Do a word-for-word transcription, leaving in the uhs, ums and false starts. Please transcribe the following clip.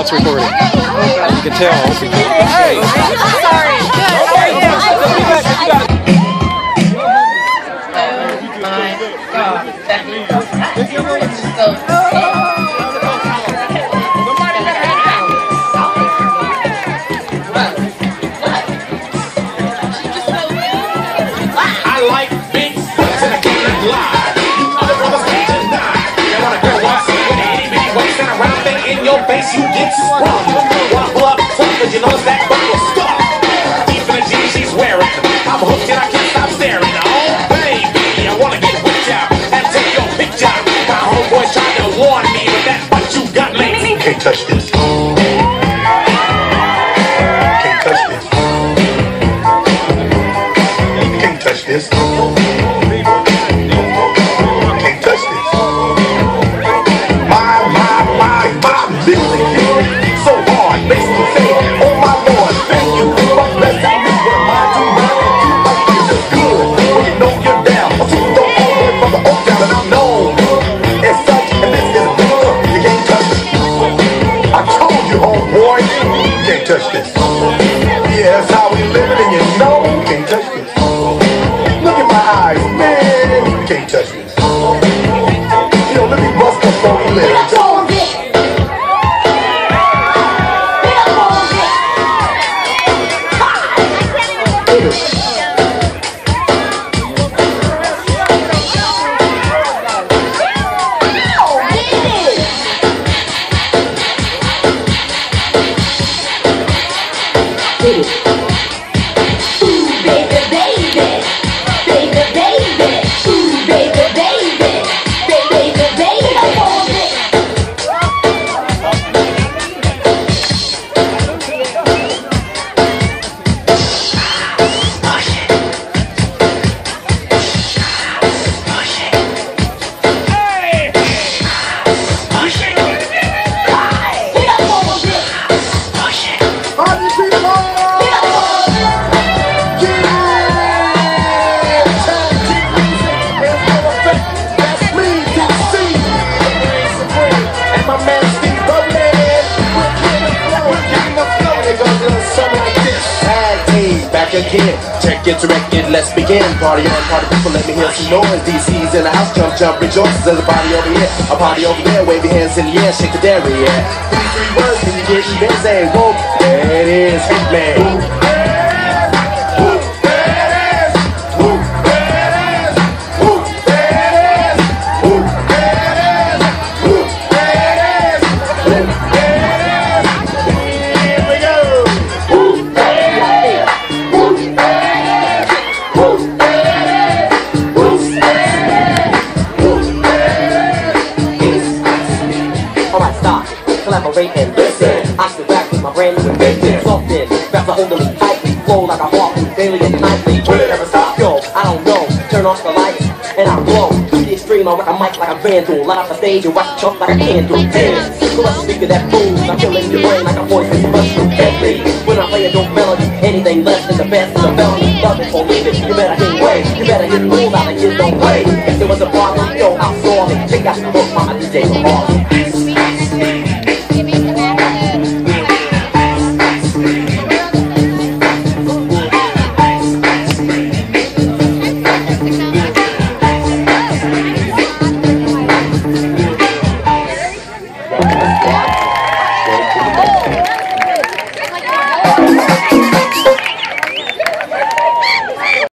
it's recording. You can tell. Hey! Sorry. Good. How are you? I like big butts and I can't lie. You other brothers can't deny. You wanna grow up with an itty bitty waist and a round thing in your face, you get sprung. Wanna pull up tough cause you know it's that buckle stuff. Deep in the jeans she's wearing, I'm hooked and I can't stop staring. Oh baby, I wanna get whipped out and take your picture. My homeboys trying to warn me, but that butt you got lady. Can't touch this. Can't touch this. Can't touch this. Can't touch this. My, my, my, my music hit so hard, makes me say, oh my Lord, thank you for blessing me with my two mind and two my kids are good. When you know you're down, I'm super dope all the way from the Oak Town and I'm known as such, and this is good. You can't touch this. I told you, homeboy, you can't touch this. Yeah, that's how we living and you know you can't touch this. Look at my eyes, man, you can't touch this. You know, let me bust the phony lyrics. Again, check it to record, let's begin. Party on, party people, let me hear some noise. D C's in the house, jump, jump, rejoices. There's a party over here, a party over there. Wave your hands in the air, shake the dairy, yeah. Three, three words, can you get even? Say, whoa, there it is, Hitman. Collaborate and listen. I sit back with my brand new invention. Soften, wraps a hold of me tightly. Flow like a harpoon daily and nightly. Will it ever stop? Yo, I don't know. Turn off the lights and I blow. To the extreme, I rock a mic like a vandal. Light up the stage and watch the chump like a candle. Dance, so let's speak of that boom. I'm killing your brain like a voice that's rushed through deadly. When I play a dope melody, anything less than the best is a felony. Love it or leave it, you better hit away. You better hit move out and get don't play. If there was a problem, yo, I'll solve it. Check out the book, my D J from Harlem. Welcome to the